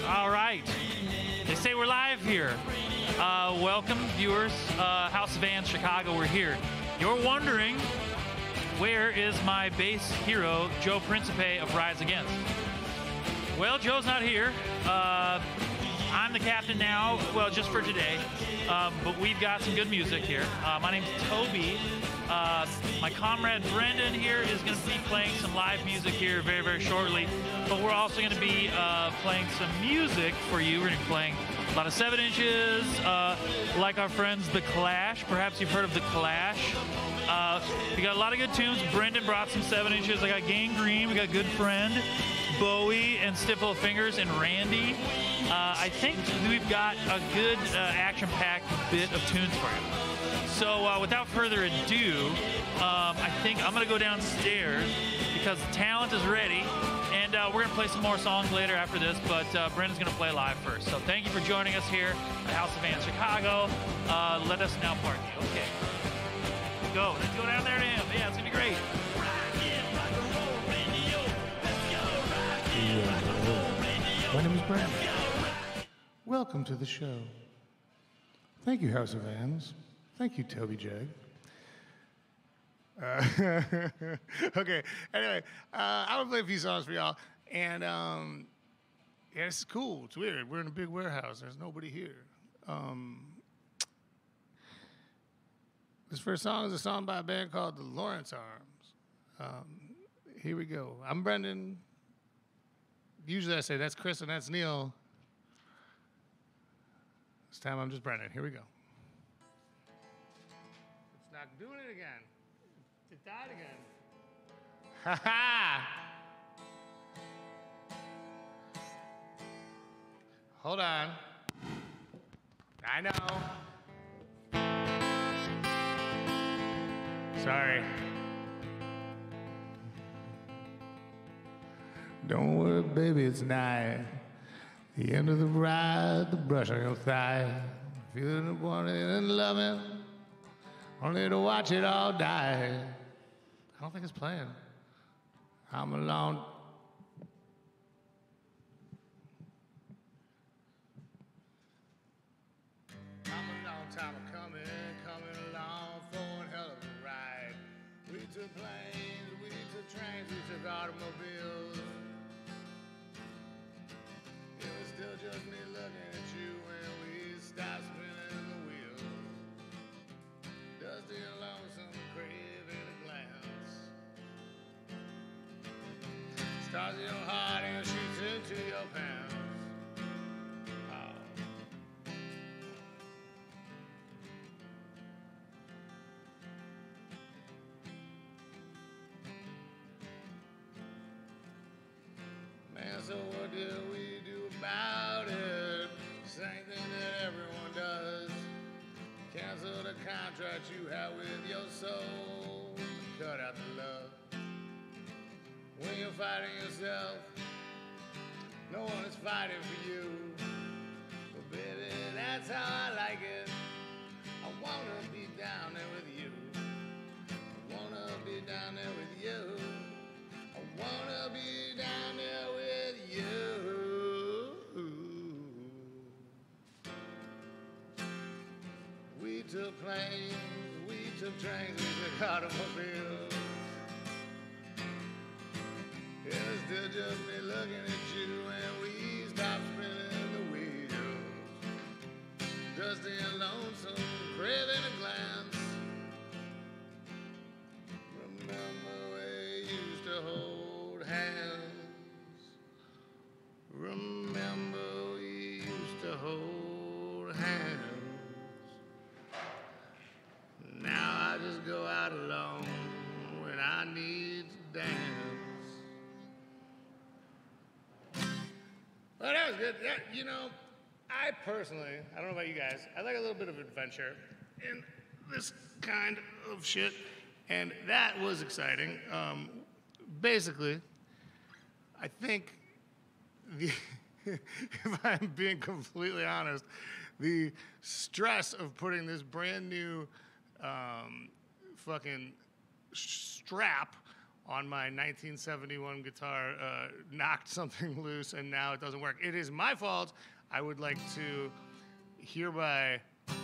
All right. They say we're live here. Welcome, viewers. House of Vans, Chicago, we're here. You're wondering, where is my bass hero, Joe Principe of Rise Against? Well, Joe's not here. I'm the captain now, well, just for today. But we've got some good music here. My name's Toby. My comrade Brendan here is going to be playing some live music here very, very shortly. But we're also going to be playing some music for you. We're going to be playing a lot of 7 inches, like our friends The Clash. Perhaps you've heard of The Clash. We got a lot of good tunes. Brendan brought some 7 inches. I got Gangrene. We got Good Friend, Bowie, and Stiff Little Fingers, and Randy. I think we've got a good action-packed bit of tunes for you. So without further ado, I think I'm going to go downstairs because the talent is ready. And we're going to play some more songs later after this, but Brendan's going to play live first. So thank you for joining us here at House of Vans Chicago. Let us now party. Okay. Go. Let's go down there to him. Yeah, it's going to be great. My name is Brandon. Welcome to the show. Thank you, House of Vans. Thank you, Toby Jag. Okay, anyway, I'm gonna play a few songs for y'all. And yeah, it's cool. It's weird. We're in a big warehouse. There's nobody here. This first song is a song by a band called the Lawrence Arms. Here we go. I'm Brendan. Usually I say that's Chris and that's Neil. This time I'm just Brendan. Here we go. It's not doing it again. It died again. Ha ha! Hold on. I know. Sorry. Don't worry, baby, it's nigh. The end of the ride, the brush on your thigh. Feeling wanted and loving, only to watch it all die. I don't think it's playing. I'm alone. I'm a long time coming along for one hell of a ride. We took planes, we took trains, we took automobiles. It was still just me looking at you when we stopped spinning the wheels. Dusty and lonesome, craving a glance. Stars in your heart and shoots into your pants. Oh. Man, so what do we do about it? Same thing that everyone does. Cancel the contract you have with your soul. Cut out the love. When you're fighting yourself, no one is fighting for you. But baby, that's how I like it. I wanna be down there with you. I wanna be down there with you. I wanna be down there with you. We took planes, we took trains, we took automobiles. It was still just me looking at you and we stopped spinning the wheels. Dusty and lonesome, craving a glance. Remember we used to hold hands. Remember we used to hold hands. Now I just go out alone when I need to dance. Well, that was good. That, you know, I personally, I don't know about you guys, I like a little bit of adventure in this kind of shit, and that was exciting. Basically, I think, if I'm being completely honest, the stress of putting this brand new fucking strap on my 1971 guitar knocked something loose and now it doesn't work. It is my fault. I would like to hereby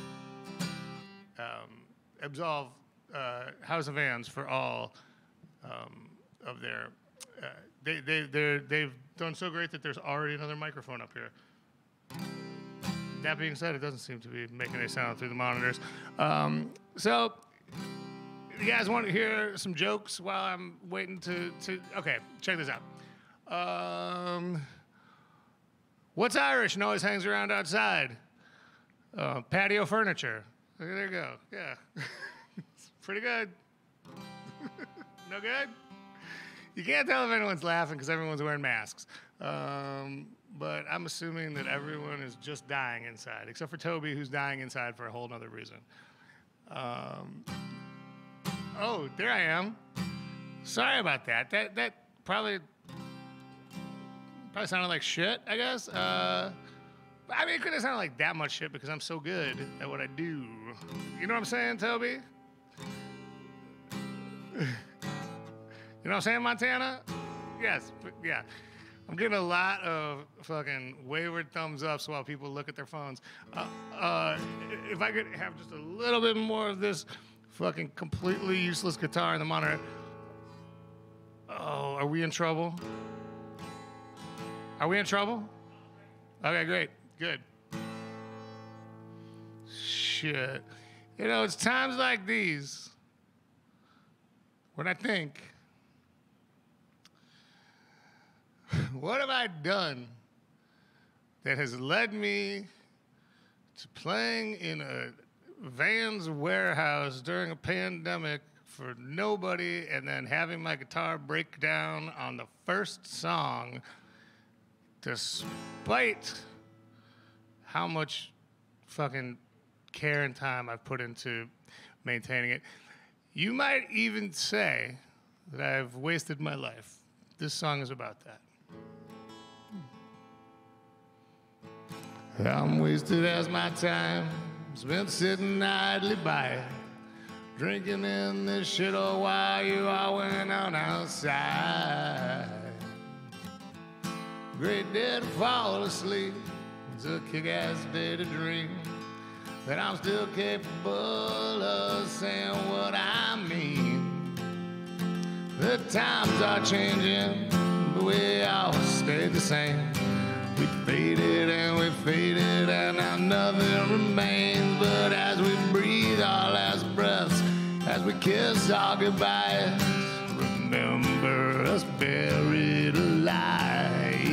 absolve House of Vans for all of their. They've done so great that there's already another microphone up here. That being said, it doesn't seem to be making a sound through the monitors. So, you guys want to hear some jokes while I'm waiting to okay, check this out. What's Irish and always hangs around outside? Patio furniture. There you go. Yeah. It's pretty good. No good? You can't tell if anyone's laughing because everyone's wearing masks. But I'm assuming that everyone is just dying inside, except for Toby, who's dying inside for a whole other reason. Oh, there I am. Sorry about that. That probably sounded like shit, I guess. I mean, it couldn't have sounded like that much shit because I'm so good at what I do. You know what I'm saying, Toby? You know what I'm saying, Montana? Yes, yeah. I'm getting a lot of fucking wayward thumbs ups while people look at their phones. If I could have just a little bit more of this fucking completely useless guitar in the monitor. Oh, are we in trouble? Are we in trouble? Okay, great. Good. Shit. You know, it's times like these when I think, what have I done that has led me to playing in a Vans warehouse during a pandemic for nobody and then having my guitar break down on the first song despite how much fucking care and time I've put into maintaining it? You might even say that I've wasted my life. This song is about that. I'm wasted as my time spent sitting idly by, drinking in this shit all while you all went on outside. Great day to fall asleep, it's a kick-ass day to dream that I'm still capable of saying what I mean. The times are changing, but we all stay the same. We faded and we faded and now nothing remains. But as we breathe our last breaths, as we kiss our goodbyes, remember us buried alive.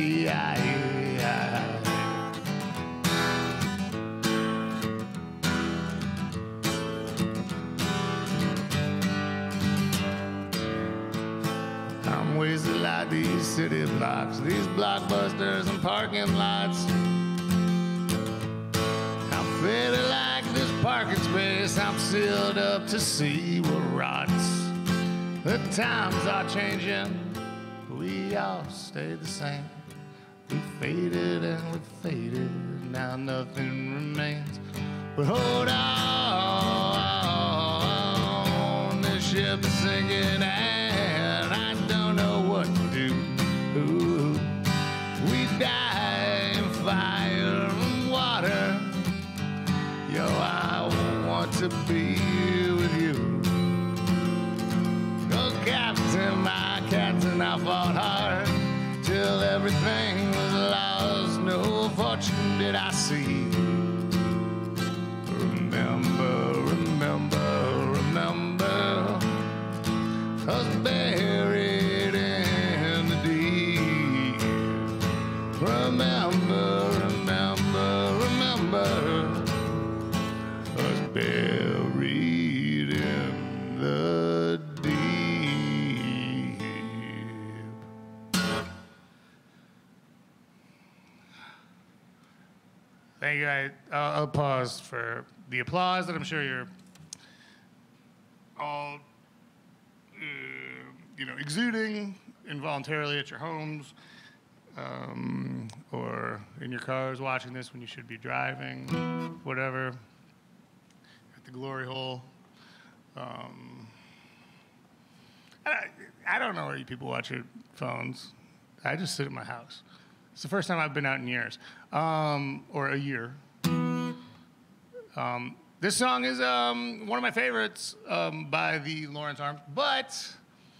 I'm wasted like these city blocks, these blockbusters and parking lots. I'm faded like this parking space, I'm sealed up to see what rots. The times are changing, we all stay the same. We faded and we faded, now nothing remains. But hold on, this ship is sinking and I don't know what to do. Ooh, we die in fire and water. Yo, I want to be with you. Oh, Captain, my captain, I fought hard till everything was lost. No fortune did I see. Remember, remember, remember us buried in the deep. Remember, remember, remember us buried in the deep. Thank you. I'll pause for the applause that I'm sure you're all exuding involuntarily at your homes or in your cars watching this when you should be driving, whatever, at the glory hole. I don't know where you people watch your phones. I just sit at my house. It's the first time I've been out in years, or a year. This song is one of my favorites by the Lawrence Arms, but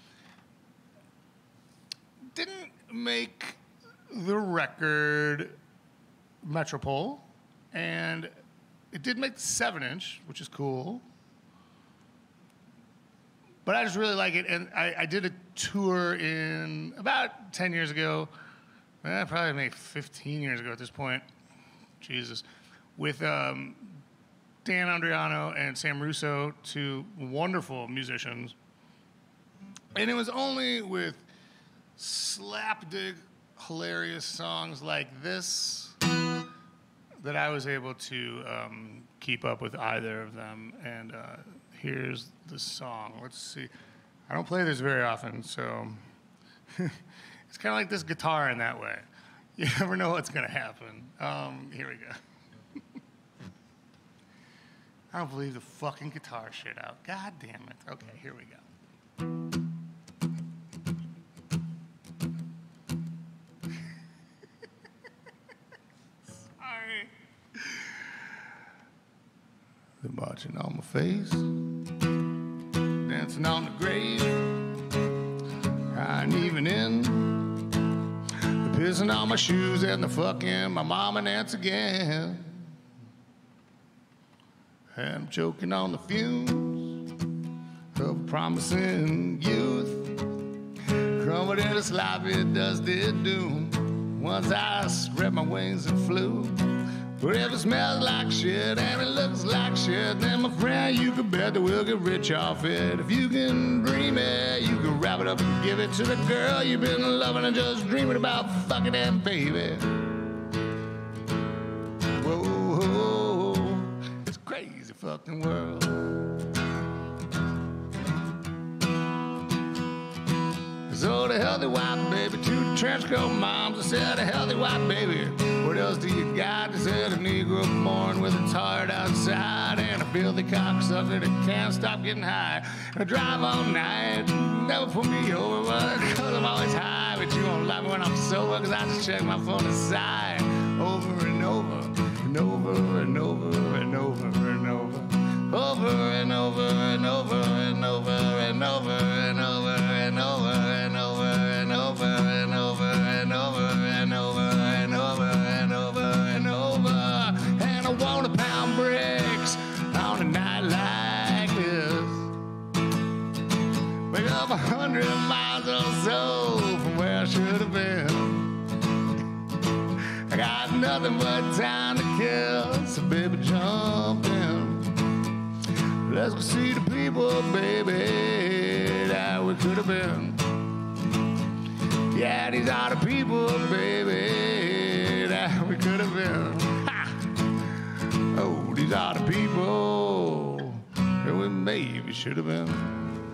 didn't make the record Metropole, and it did make the 7-inch, which is cool. But I just really like it, and I did a tour in about 10 years ago, probably maybe 15 years ago at this point, Jesus, with Dan Andriano and Sam Russo, two wonderful musicians. And it was only with slapdick, hilarious songs like this that I was able to keep up with either of them. And here's the song. Let's see. I don't play this very often, so it's kind of like this guitar in that way. You never know what's going to happen. Here we go. I don't believe the fucking guitar shit out. God damn it. Okay, here we go. Sorry. They're marching on my face, dancing on the grave. I ain't even in. They're pissing on my shoes and they're fucking my mom and aunts again. And I'm choking on the fumes of a promising youth, crumbled in a sloppy, dusty doom. Once I spread my wings and flew. But if it smells like shit and it looks like shit, then my friend, you can bet that we'll get rich off it. If you can dream it, you can wrap it up and give it to the girl you've been loving and just dreaming about fucking that baby. Whoa, it's a crazy fucking world. So the healthy white baby to the trench coat moms, I said a healthy white baby. What else do you got? They said a Negro born with its heart outside and a filthy cocksucker that can't stop getting high. And I drive all night, never put me over, cause I'm always high. But you won't like me when I'm sober, cause I just check my phone and sigh over and over and over and over and over and over. Over and over and over and over and over and over and over and over and over and over and over and over and over and over and over. And I wanna pound bricks on a night like this. Wake up 100 miles or so from where I should have been. I got nothing but time to kill, so baby jump in. Let's go see the people, baby, that we could have been. Yeah, these are the people, baby, that we could have been. Ha! Oh, these are the people that we maybe should have been.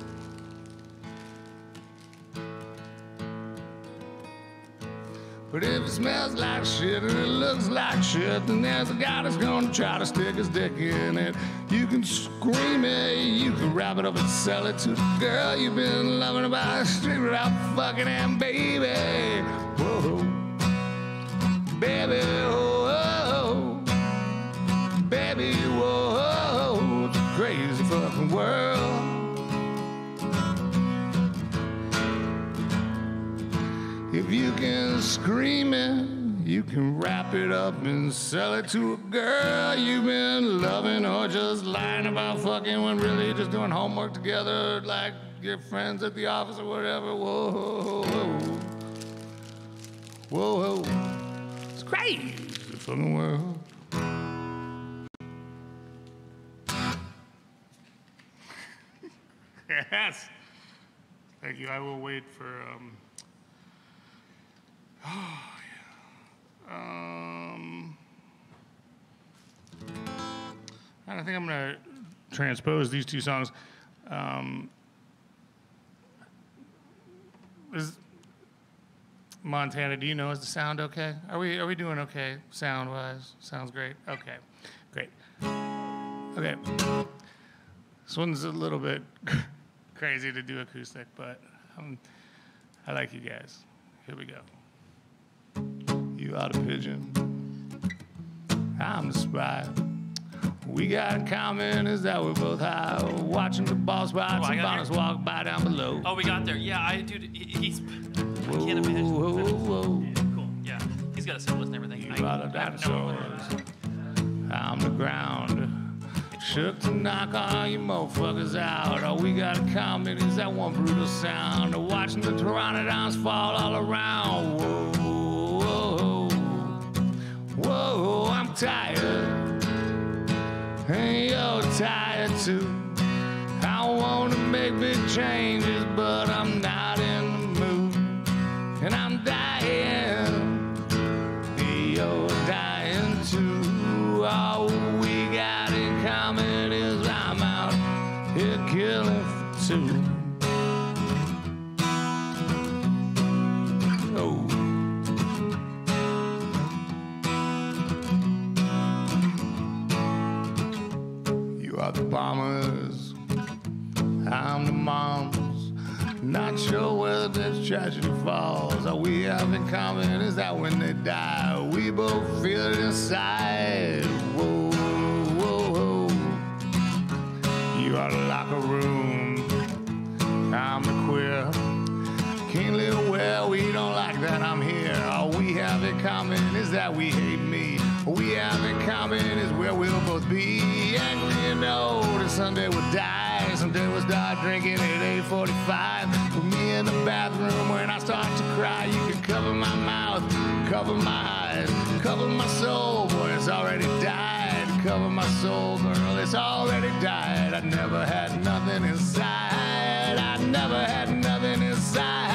But if it smells like shit and it looks like shit, then there's a guy that's gonna try to stick his dick in it. You can scream it, you can wrap it up and sell it to the girl you've been loving about, streaming about fucking and baby. Whoa, baby, whoa, baby, whoa, it's a crazy fucking world. If you can scream it, you can wrap it up and sell it to a girl you've been loving, or just lying about fucking when really you're just doing homework together like your friends at the office or whatever. Whoa, whoa, whoa. It's crazy, the fucking world. Yes. Thank you. I will wait for... Oh, yeah. I think I'm going to transpose these two songs. Is Montana, do you know, is the sound okay? Are we doing okay sound-wise? Sounds great. Okay, great. Okay. This one's a little bit crazy to do acoustic, but I like you guys. Here we go. You are the pigeon. I'm the spy. We got in common is that we're both high. Watching the ball spots and bonus walk by down below. Oh, we got there. Yeah, dude, he's... Whoa, I can't imagine. whoa. Yeah, cool. Yeah, he's got a syllabus and everything. You are the dinosaurs. I'm the ground. Shook to knock all you motherfuckers out. All we got in common is that one brutal sound. Watching the pteranodons fall all around. Whoa, whoa, I'm tired. And you're tired too. I wanna make big changes, but I'm not in the mood. And I'm dying. You're dying too. All we got in common is I'm out here killing for two. Oh. You are the bombers, I'm the moms. Not sure whether this tragedy falls. All we have in common is that when they die, we both feel it inside. Whoa, whoa, whoa. You are the locker room, I'm the queer. Keenly aware we don't like that I'm here. All we have in common is that we hate me. All we have in common is where we'll both be. Angry and old, and someday we'll die. Someday we'll start drinking at 8:45. With me in the bathroom when I start to cry. You can cover my mouth, cover my eyes, cover my soul, boy, it's already died. Cover my soul, girl, it's already died. I never had nothing inside. I never had nothing inside.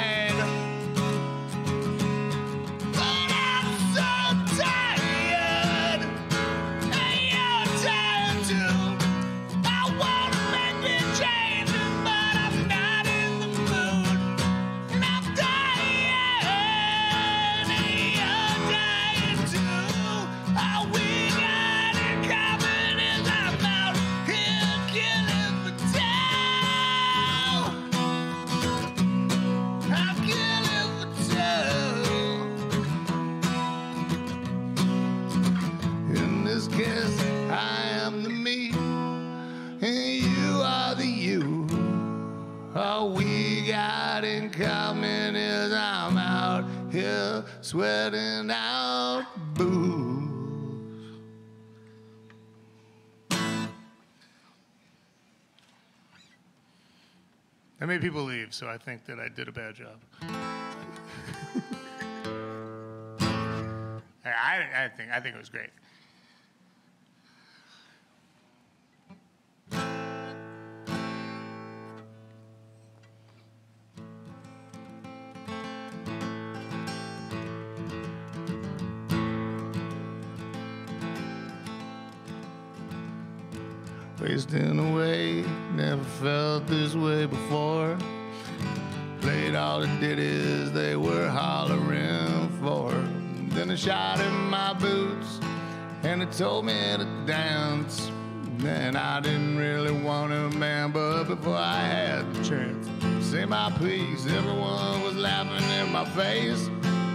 But I'm so tired, and you're tired too. I wanna make big changes, but I'm not in the mood. And I'm dying, and you're dying too. All we got in common is I'm out here killing for town. I'm killing for two. In this case, I am the me, and you are the you. All we got in common is I'm out here sweating out booze. I made people leave, so I think that I did a bad job. I think it was great. Wasting away, never felt this way before. Played all the ditties they were hollering for. Then a shot in my boots, and it told me to dance. And I didn't really want to, man, but before I had the chance to say my piece, everyone was laughing in my face.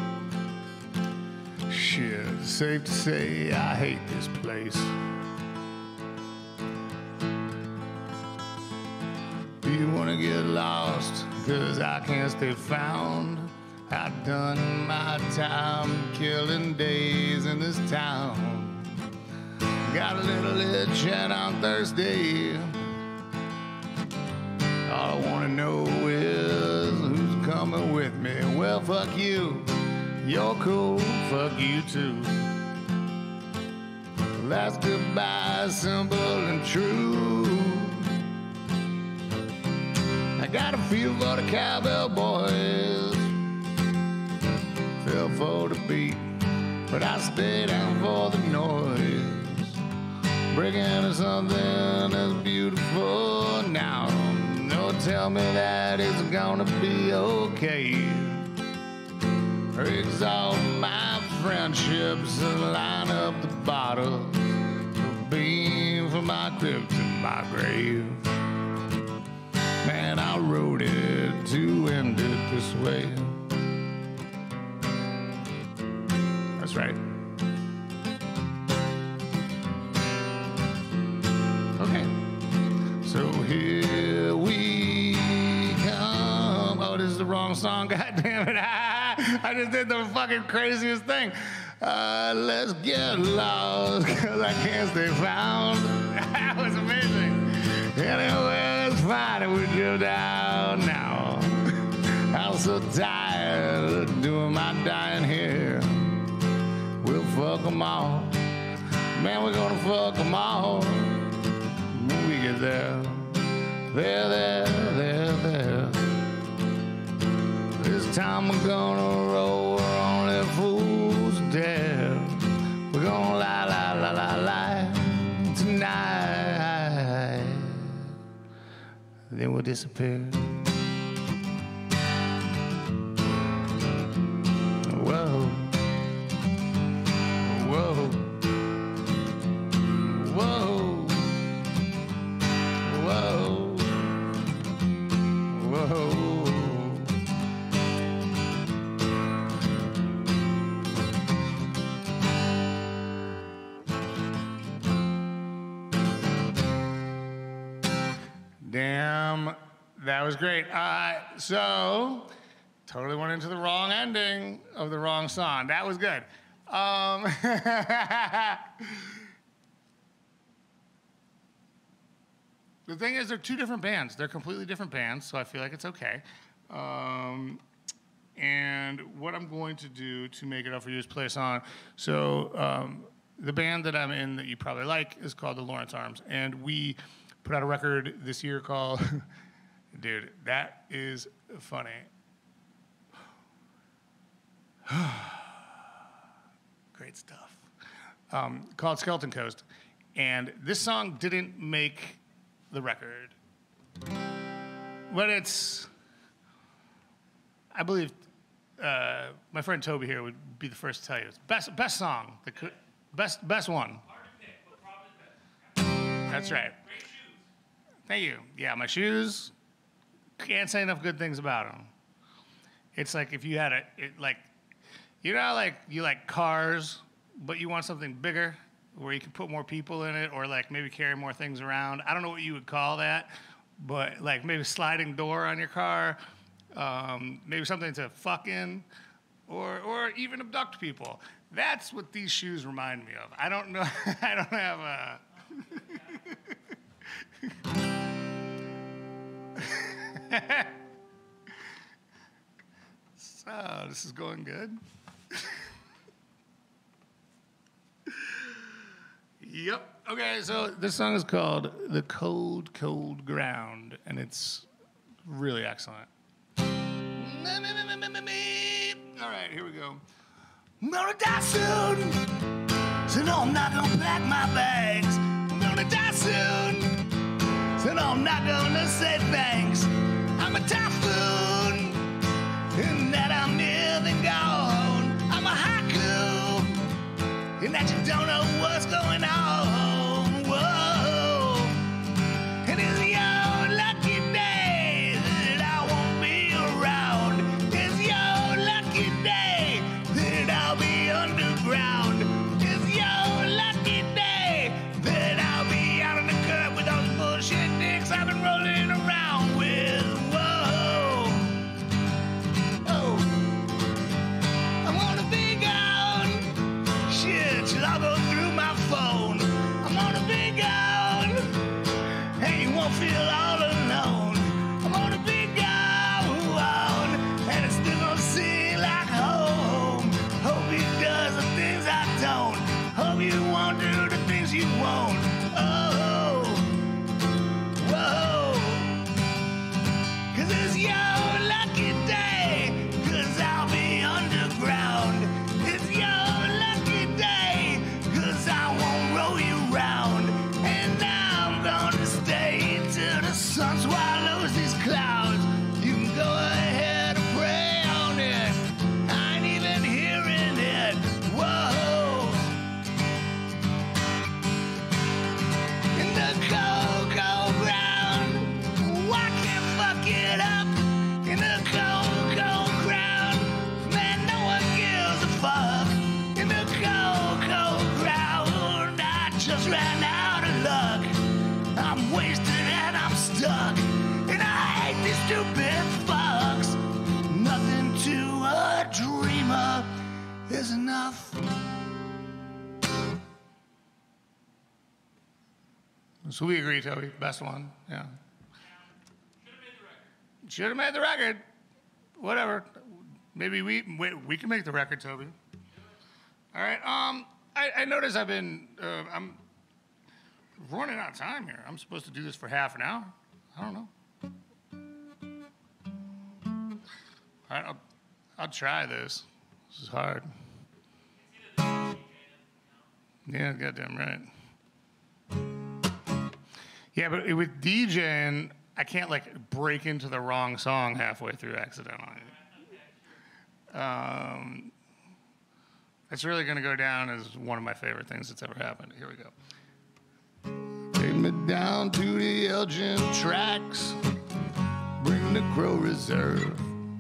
Shit, safe to say I hate this place. You wanna get lost, 'cause I can't stay found. I've done my time killing days in this town. Got a little itch and I'm thirsty. All I wanna know is who's coming with me. Well, fuck you, you're cool, fuck you too. Last goodbye, simple and true. I got a feel for the cowbell boys. Fell for the beat, but I stay down for the noise. Breaking into something that's beautiful now. No, tell me that it's gonna be okay. Exalt my friendships and line up the bottles. Beam from my crib to my grave. Man, I wrote it to end it this way. That's right. Okay. So here we come. Oh, this is the wrong song. God damn it. I just did the fucking craziest thing. Let's get lost, cause I can't stay found. That was amazing. Anyway, it's fine if we drift down now. I'm so tired of doing my dying here. We'll fuck them all. Man, we're gonna fuck them all. When we get there. There. This time we're gonna roll, we're only fools dare. We're gonna lie tonight. Then we'll disappear. Whoa. Damn, that was great. So, totally went into the wrong ending of the wrong song. That was good. The thing is, they're two different bands. They're completely different bands, so I feel like it's okay. And what I'm going to do to make it up for you is play a song. So the band that I'm in that you probably like is called the Lawrence Arms, and we put out a record this year called, dude, that is funny. Great stuff. Called Skeleton Coast. And this song didn't make the record. But it's, I believe, my friend Toby here would be the first to tell you. It's best song, best one. Hard to pick, but probably best. That's right. Great shoes. Thank you. Yeah, my shoes, can't say enough good things about them. It's like if you had you know how like you like cars, but you want something bigger where you can put more people in it or like maybe carry more things around. I don't know what you would call that, but like maybe sliding door on your car, maybe something to fuck in or even abduct people. That's what these shoes remind me of. I don't know. I don't have a... So, this is going good. Yep. Okay, so this song is called The Cold, Cold Ground, and it's really excellent. All right, here we go. I'm gonna die soon, so no, I'm not gonna pack my bags. I'm gonna die soon, so no, I'm not gonna say thanks. I'm a typhoon, and that I'm near and gone. I'm a haiku, and that you don't know what's going on. Whoa, and it's your lucky day that I won't be around. It's your lucky day that I'll be underground. It's your lucky day that I'll be out on the curb with those bullshit dicks I've been rolling around with. Whoa, oh, I'm gonna be gone. Shit, till I go through my phone. I'm gonna be gone, and you won't feel all alone. I'm gonna be gone, and it's still gonna seem like home. Hope he does the things I don't. Hope you won't do the things you won't. Oh, whoa, 'cause it's your lucky day, 'cause I'll be underground. It's your lucky day, 'cause I won't roll you round. And I'm gonna stay till the sun swallows these clouds. You can go ahead and pray on it. I ain't even hearing it. Whoa. is enough. So we agree, Toby. Best one. Yeah. Should have made the record. Whatever. Maybe we can make the record, Toby. All right. I notice I'm running out of time here. I'm supposed to do this for half an hour. I don't know. All right. I'll try this. This is hard. Yeah, goddamn right. Yeah, but with DJing, I can't like break into the wrong song halfway through accidentally. It's really going to go down as one of my favorite things that's ever happened. Here we go. Take me down to the Elgin tracks. Bring the Crow Reserve.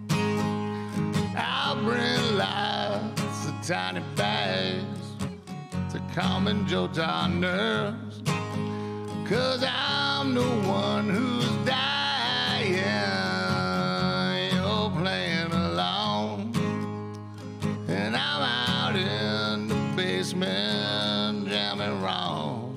I'll bring lots of tiny bags to calm and jolt our nerves. 'Cause I'm the one who's dying. You're playing along. And I'm out in the basement jamming wrong.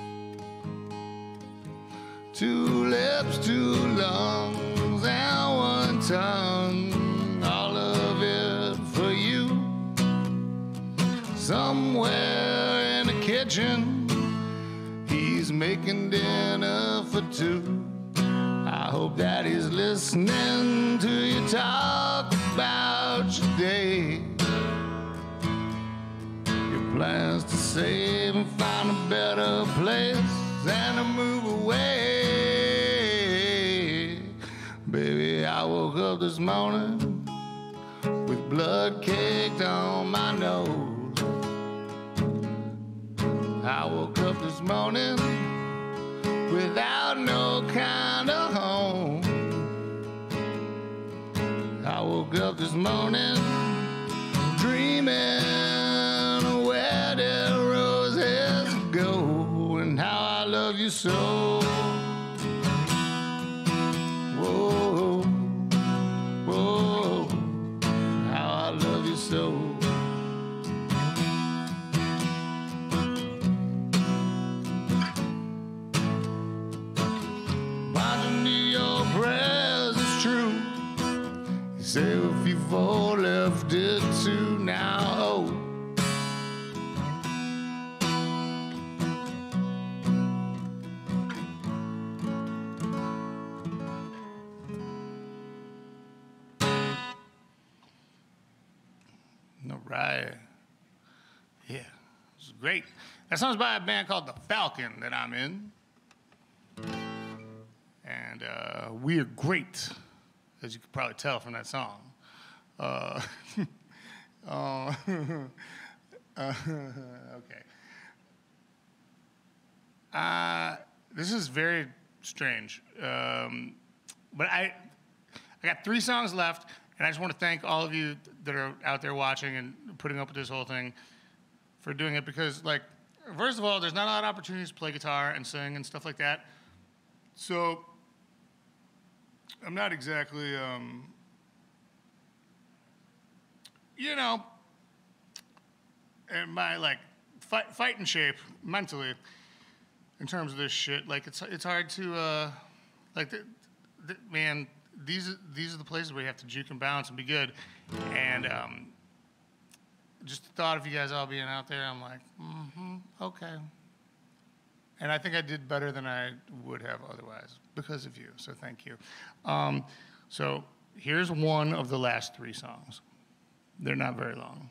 2 lips, 2 lungs, and 1 tongue. All of it for you. Somewhere in the kitchen, he's making dinner for 2. I hope that he's listening to you talk about your day. Your plans to save and find a better place and to move away. Baby, I woke up this morning with blood caked on my nose. I woke up this morning without no kind of home. I woke up this morning dreaming where the roses go and how I love you so. Whoa, whoa, how I love you so. Say if you've all left it to now. Oh. All right. Yeah, it was great. That song's by a band called The Falcon that I'm in. And we are great, as you could probably tell from that song. Okay. This is very strange. But I got 3 songs left, and I just want to thank all of you that are out there watching and putting up with this whole thing for doing it, because, like, first of all, there's not a lot of opportunities to play guitar and sing and stuff like that. So I'm not exactly, you know, in my, like, fighting shape mentally in terms of this shit. Like, it's hard to, like, man, these are the places where you have to juke and bounce and be good. And just the thought of you guys all being out there, I'm like, okay. And I think I did better than I would have otherwise because of you, so thank you. So here's one of the last 3 songs. They're not very long.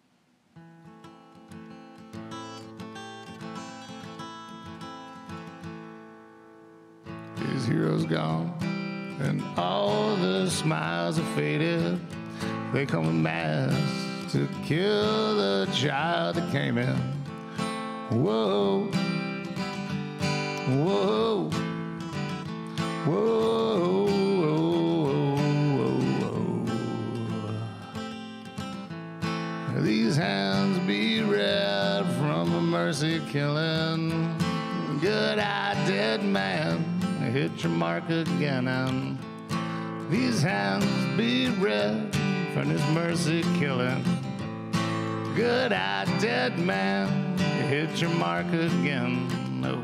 His hero's gone, and all the smiles are faded. They come en masse to kill the child that came in. Whoa. Whoa, whoa, whoa, whoa. These hands be red from a mercy killing. Good eye, dead man, hit your mark again. And these hands be red from his mercy killing. Good-eye dead man, you hit your mark again. No.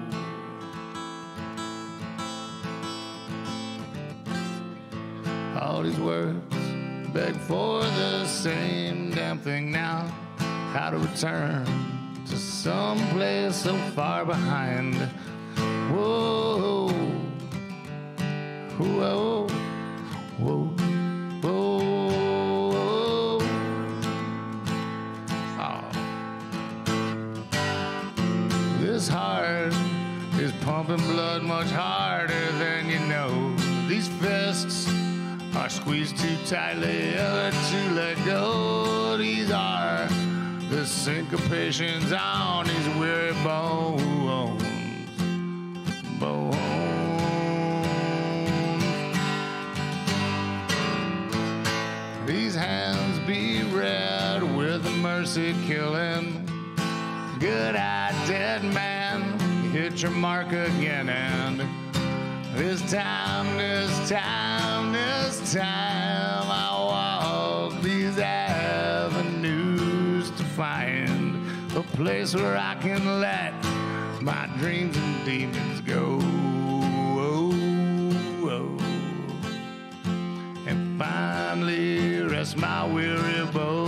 All these words beg for the same damn thing now. How to return to some place so far behind. Whoa, whoa, whoa, whoa. Oh. This heart is pumping blood much harder than you know. These fists are squeezed too tightly ever to let go. These are the syncopations on these weary bones. Bones. These hands be red with mercy killing. Good-eyed dead man, you hit your mark again, and this time I walk these avenues to find a place where I can let my dreams and demons go. And finally rest my weary bones.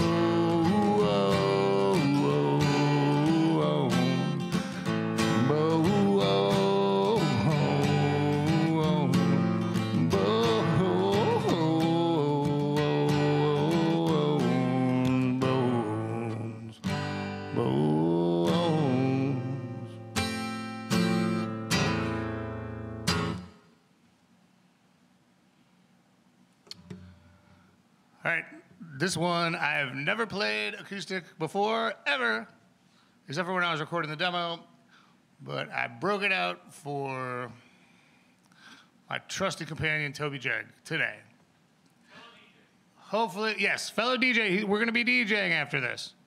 All right, this one I have never played acoustic before, ever, except for when I was recording the demo, but I broke it out for my trusty companion, Toby Jeg, today. Hopefully, yes, fellow DJ, we're going to be DJing after this.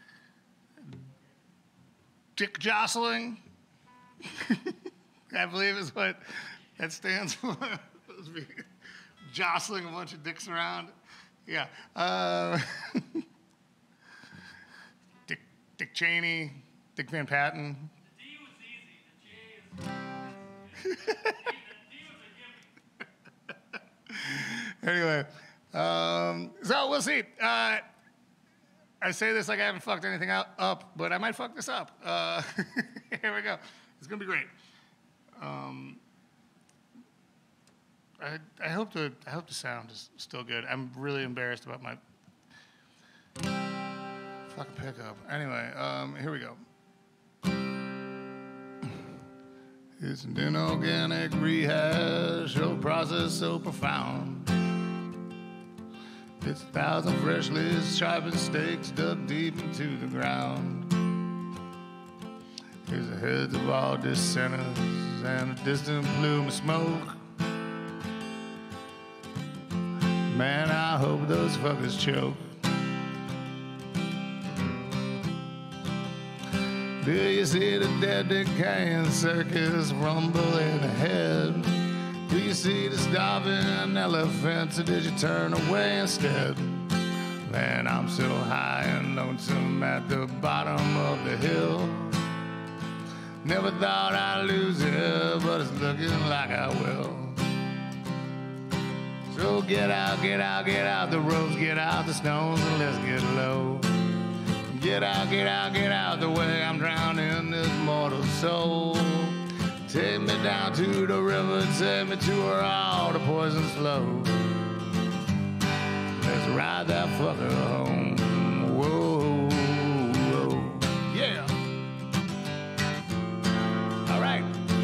Dick jostling, I believe is what that stands for. Jostling a bunch of dicks around. Yeah. Dick Cheney, Dick Van Patten. The D was easy. The J is... the D was a gimme. Anyway, so we'll see. I say this like I haven't fucked anything up, but I might fuck this up. Here we go. It's going to be great. I hope the sound is still good. I'm really embarrassed about my fucking pickup. Anyway, here we go. It's an inorganic rehash of a process so profound. It's 1,000 freshly sharpened stakes dug deep into the ground. Here's the heads of all dissenters and a distant plume of smoke. Man, I hope those fuckers choke. Do you see the dead decaying circus rumbling ahead? Do you see the starving elephants, or did you turn away instead? Man, I'm so high and lonesome at the bottom of the hill. Never thought I'd lose it, but it's looking like I will. So get out the ropes, get out the stones, and let's get low. Get out the way, I'm drowning in this mortal soul. Take me down to the river, take me to where all the poisons flow. Let's ride that fucker home. Whoa, whoa, yeah. All right.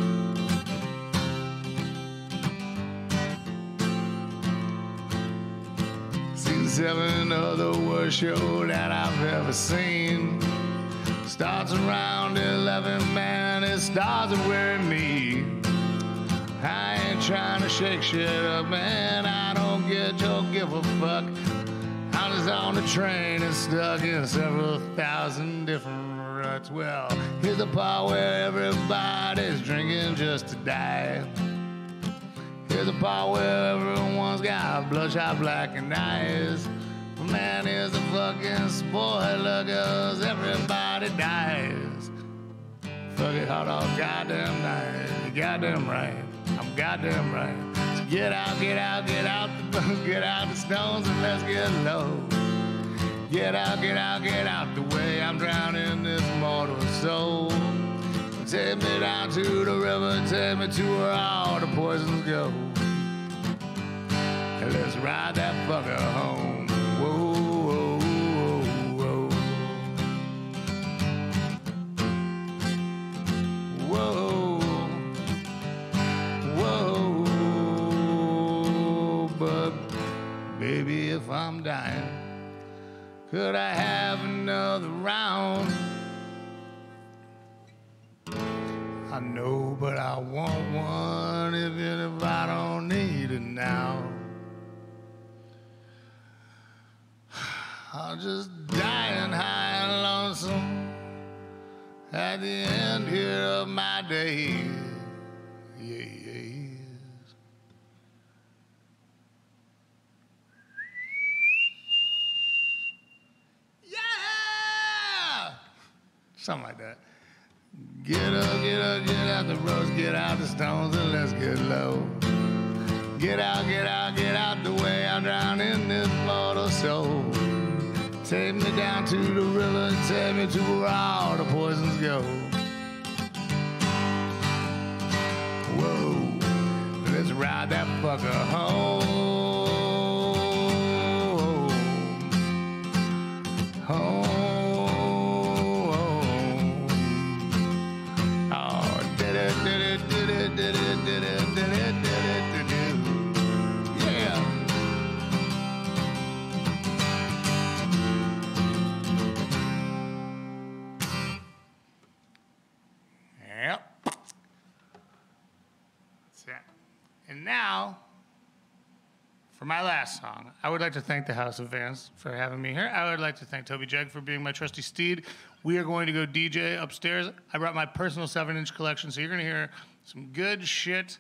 Seven of the worst show that I've ever seen. Starts around 11, man, it starts with me. I ain't trying to shake shit up, man, I don't give a fuck. I'm just on the train and stuck in several thousand different ruts. Well, here's the part where everybody's drinking just to die. Here's the part where everyone's got bloodshot blackened eyes. Man is a fucking spoiler, 'cause everybody dies. Fuck it hard all goddamn night. You're goddamn right. I'm goddamn right. So get out, get out, get out, get out the stones and let's get low. Get out, get out, get out the way. I'm drowning this mortal soul. Take me down to the river, take me to where all the poisons go. And let's ride that fucker home. Whoa, whoa, whoa, whoa. Whoa, whoa. But baby, if I'm dying, could I have another round? I know, but I want one, even if I don't need it now. I'll just dying high and lonesome at the end here of my days. Yeah! Something like that. Get up, get up, get out the roads, get out the stones, and let's get low. Get out, get out, get out the way. I'm drowning in this mortal soul. Take me down to the river, take me to where all the poisons go. Whoa, let's ride that fucker home. Home. Yeah. Yep. That's it. And now, for my last song, I would like to thank the House of Vance for having me here. I would like to thank Toby Jeg for being my trusty steed. We are going to go DJ upstairs. I brought my personal 7-inch collection, so you're going to hear some good shit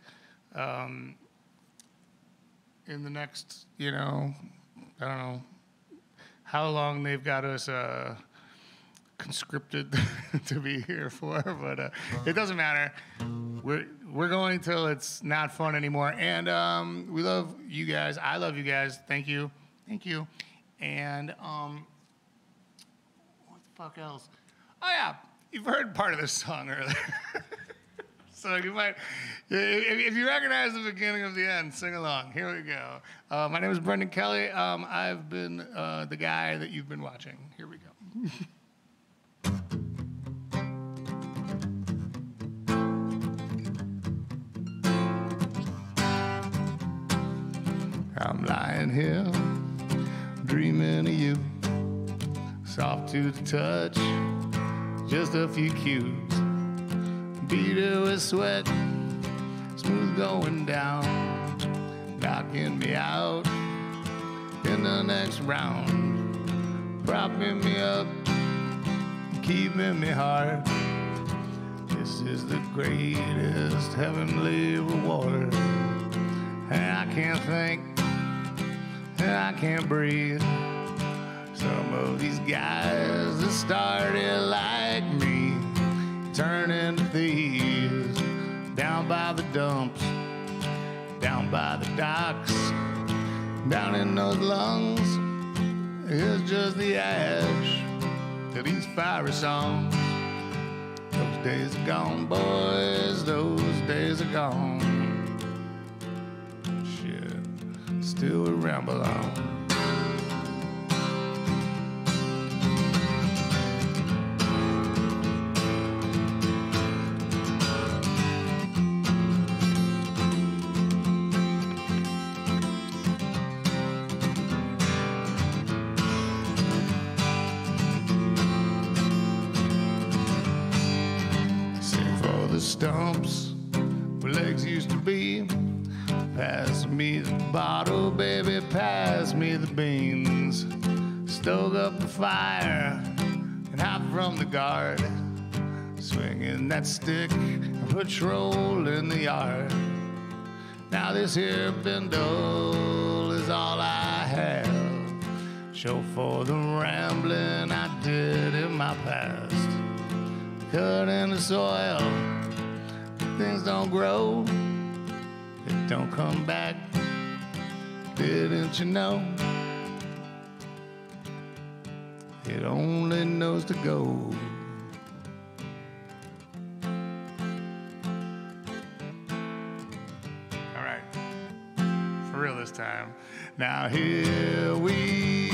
in the next, I don't know how long they've got us conscripted to be here for, but it doesn't matter. We're going till it's not fun anymore, and we love you guys. I love you guys. Thank you. And what the fuck else? Oh yeah, you've heard part of this song earlier. So you might, if you recognize the beginning of the end, sing along. Here we go. My name is Brendan Kelly. I've been the guy that you've been watching. Here we go. I'm lying here, dreaming of you, soft to the touch, just a few cues. Beat her with sweat, smooth going down, knocking me out in the next round, propping me up, keeping me hard. This is the greatest heavenly reward. And I can't think, and I can't breathe. Some of these guys that started like me turn into thieves, down by the dumps, down by the docks, down in those lungs. It's just the ash to these fiery songs. Those days are gone, boys, those days are gone. Shit, still we ramble on. Stumps where legs used to be. Pass me the bottle, baby, pass me the beans. Stoke up the fire and hop from the guard, swinging that stick and patrol in the yard. Now this here bindle is all I have. show for the rambling I did in my past. Cut in the soil, things don't grow, it don't come back. Didn't you know? It only knows to go. All right, for real this time. Now here we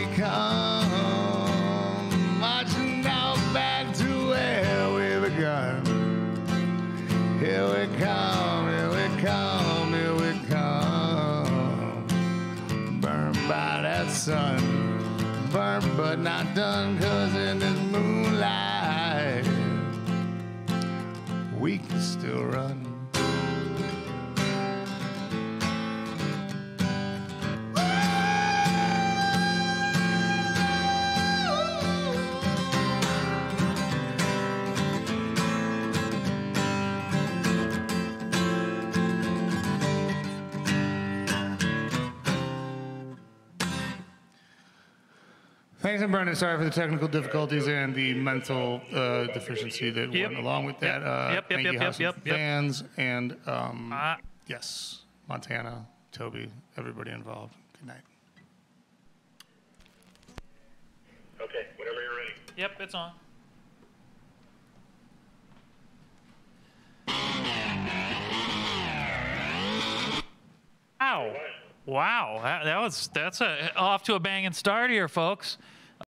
come, marching out back to where we begun. Here we come, here we come, here we come. Burned by that sun, burnt but not done, 'cause in this moonlight we can still run. Thanks, and Brendan. Sorry for the technical difficulties and the mental deficiency that went along with that. Thank you, House of Fans, and yes, Montana, Toby, everybody involved. Good night. Okay, whenever you're ready. Yep, it's on. Wow. Wow, that's off to a banging start here, folks.